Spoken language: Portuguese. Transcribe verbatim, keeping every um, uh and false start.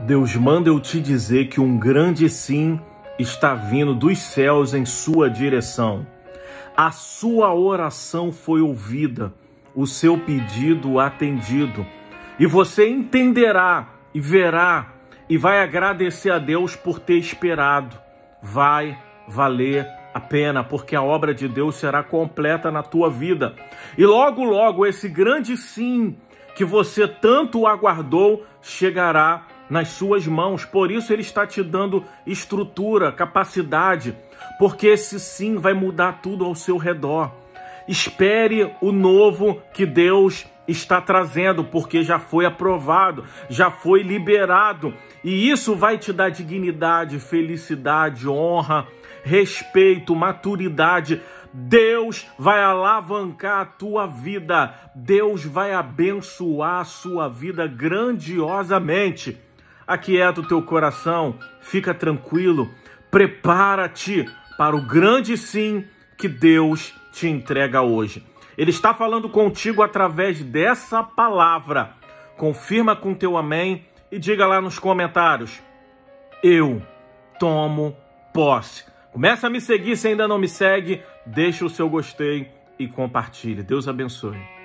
Deus manda eu te dizer que um grande sim está vindo dos céus em sua direção. A sua oração foi ouvida, o seu pedido atendido. E você entenderá e verá e vai agradecer a Deus por ter esperado. Vai valer a pena, porque a obra de Deus será completa na tua vida. E logo, logo, esse grande sim que você tanto aguardou chegará nas suas mãos. Por isso ele está te dando estrutura, capacidade, porque esse sim vai mudar tudo ao seu redor. Espere o novo que Deus está trazendo, porque já foi aprovado, já foi liberado. E isso vai te dar dignidade, felicidade, honra, respeito, maturidade. Deus vai alavancar a tua vida. Deus vai abençoar a sua vida grandiosamente. Aquieta o teu coração, fica tranquilo, prepara-te para o grande sim que Deus te entrega hoje. Ele está falando contigo através dessa palavra. Confirma com teu amém e diga lá nos comentários: eu tomo posse. Começa a me seguir se ainda não me segue, deixa o seu gostei e compartilhe. Deus abençoe.